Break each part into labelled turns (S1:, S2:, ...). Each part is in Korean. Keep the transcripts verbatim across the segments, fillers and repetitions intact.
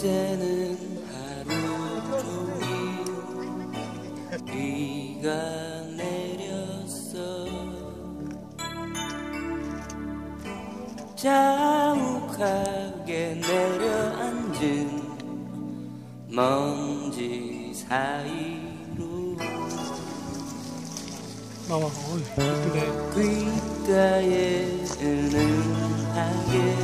S1: 어제는 하루 종일 비가 내렸어. 자욱하게 내려앉은 먼지 사이로
S2: 나와. 어이, 예쁘네.
S1: 귓가에 은은하게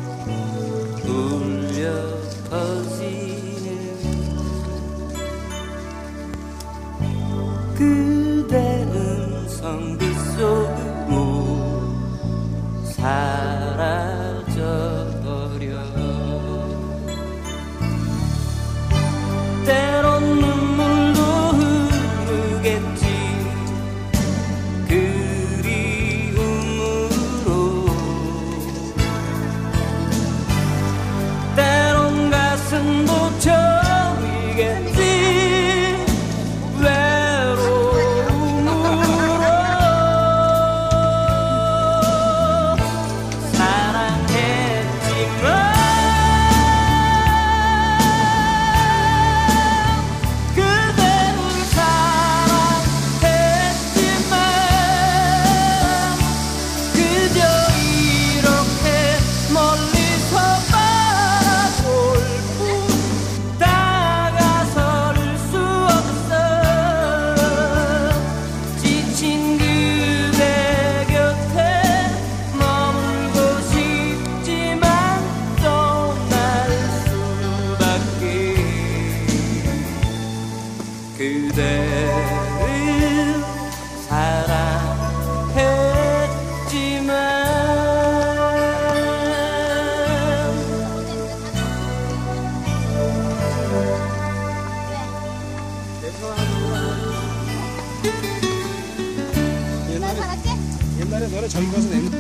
S1: 울려 퍼지는 그대 음성 빗속으로 사라져버려. 때론 눈물도 흐르겠지. 그리움으로 때론 가슴도 저리겠지. 그대를 사랑했지만
S2: 옛날에, 옛날에 노래 저기 가서 내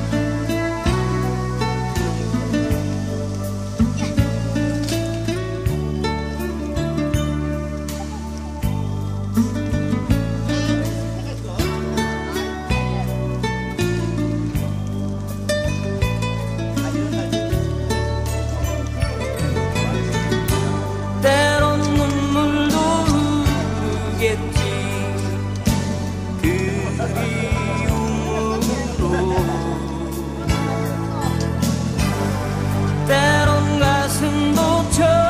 S1: 때론 가슴도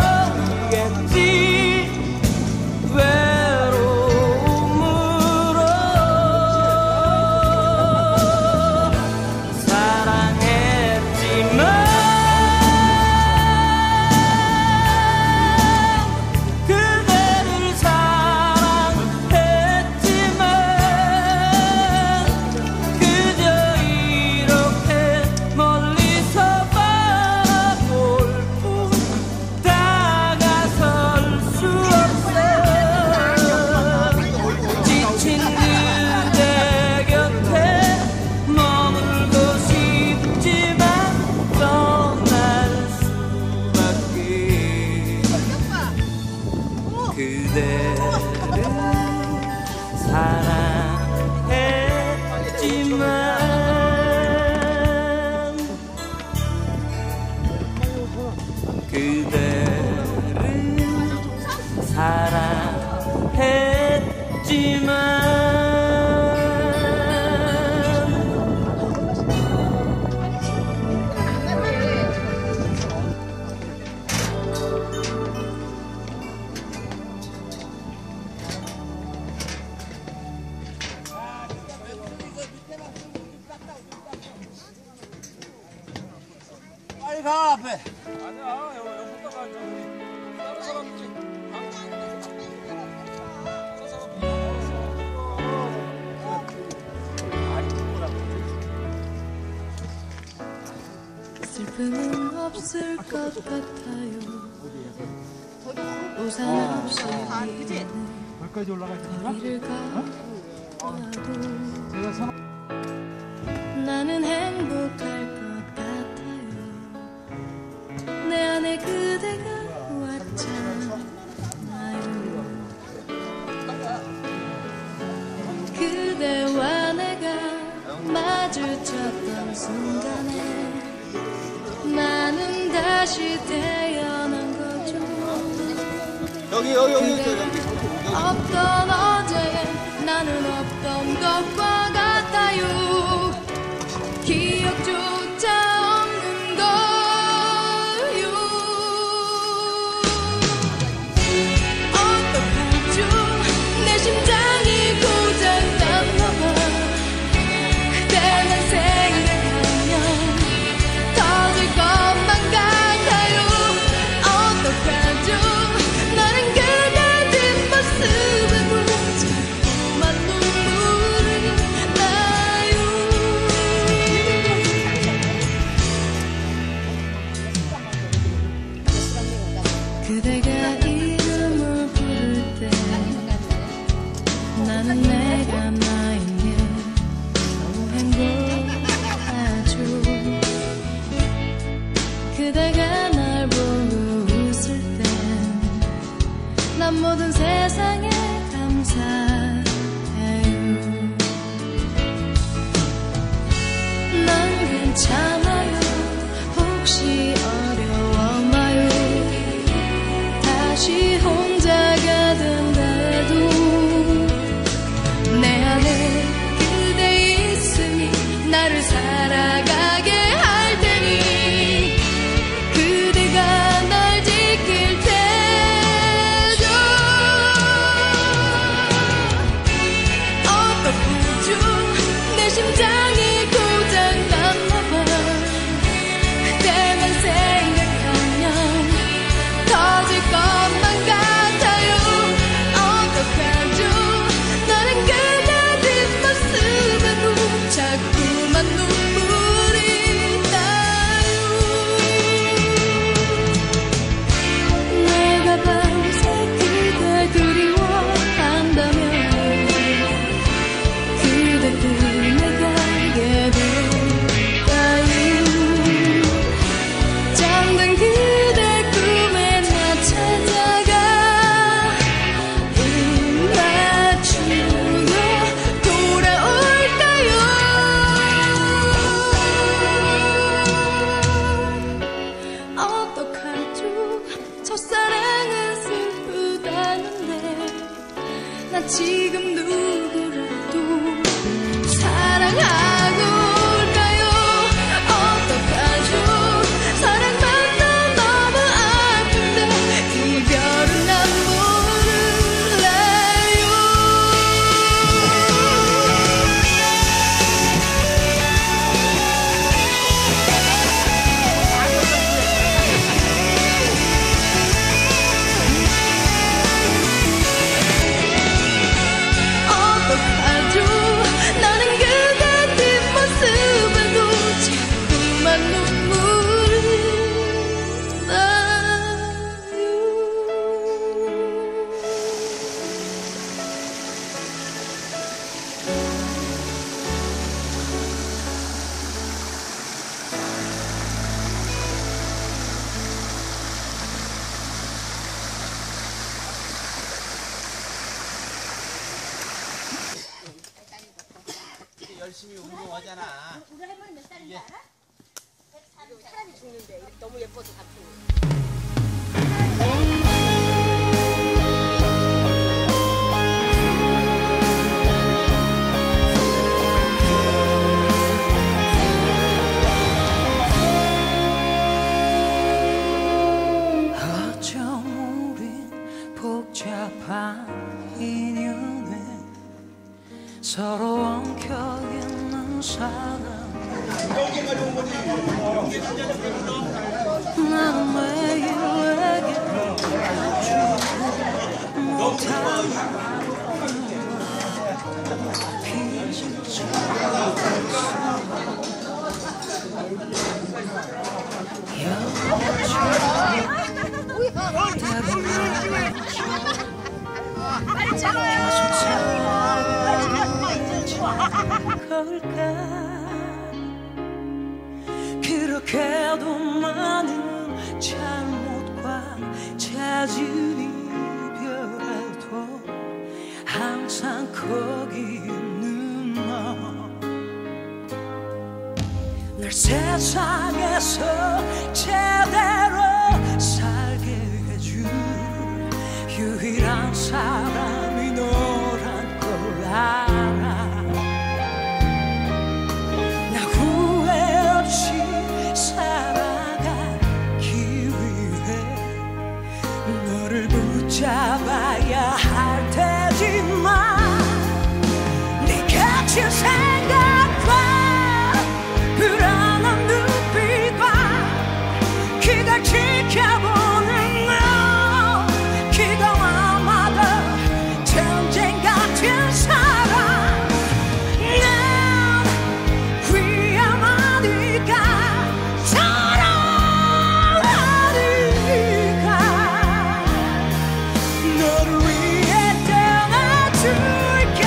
S1: 저리겠지. 외로움으로 사랑했지만 그대를 사랑했지만 그저 이렇게 멀리서 그대를 사랑했지만 그대를 사랑했지만
S3: 빨리 가 앞에.
S2: 아니야, 여기 붙다가 앉아. 다른 사람들이.
S4: 슬픔은 없을 것 같아요. 우산 없이
S2: 거기까지 올라가시나?
S4: 거리를 가도 나는 행복할 것 같아요. 내 안에 그대가 왔잖아요. 그대와 내가 마주쳤던 순간에 나는 다시 태어난 것
S3: 여기 여기 여기 여기
S4: 없던 어제에 나는 없던 것과 같아요. 기억조차 없는 거요. 어떡하죠? 내 심장이 고장났나봐. 그대만 생각하면 터질 것만 같아요. 어떡하죠? 나는 그대 뒷모습에 자꾸만 눈물이 나요. 그대가 이름을 부를 때 나는 내가 나인 게 너무 행복하죠. 그대가 날 보고 웃을 땐 난 모든 세상에 감사해요. 난 괜찮아요. 혹시 어려웠나요? 다시 혼자가 된다해도 내 안에 그대 있음이 나를 살아가게 할 테니 그대가 날 지킬 테죠. 어떡하죠? 내 심장이 고장났나봐. 그대만 생각하면 터질 것만 같아요. 어떡하죠? 나는 그대 뒷모습에도 자꾸만 눈물이 나요. 내가 밤새 그댈 그리워한다면 그대 품에 가게 될까요? 잠든 그대 꿈에 나 찾아가 입 맞추며 돌아올까요? 어떡하죠? 첫사랑은 슬프다는데 나 지금 누구라도 사랑하고 올까요? 어떡하죠? 사랑만 난 너무 아픈데 이별은 난 몰라요. 어떡하죠? 나는 그대 뒷모습에도 자꾸만 눈물이 나요.
S3: 열심히 운동하잖아.
S5: 우리 할머니 몇 살인지 알아? 사람이 죽는데 이렇게 너무 예뻐서 같은.
S1: 어쩜 우린 복잡한 인연에 서로 엉켜있는 사람. 나는 매일 내게 주지 못한 그렇게도 많은 잘못과 잦은 이별에도 항상 거기 있는 너. 날 세상에서 제대로 살게 해줄 유일한 사람이 너란 걸 알아. 나 후회 없이 살아가기 위해 너를 붙잡아야 할 테지만 네 갇힌 생각과 불안한 눈빛과 그걸 지켜보는 너 기가 막혀 전쟁 같은 사랑 난 위험하니까 사랑하니까 너를 위해 떠나줄게.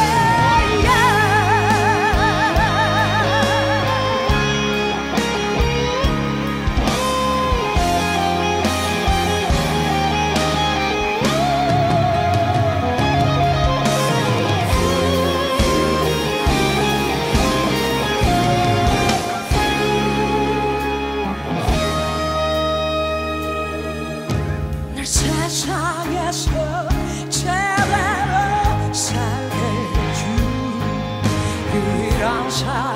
S1: 날 세상에서 제대로 살게 해준 유일한 사람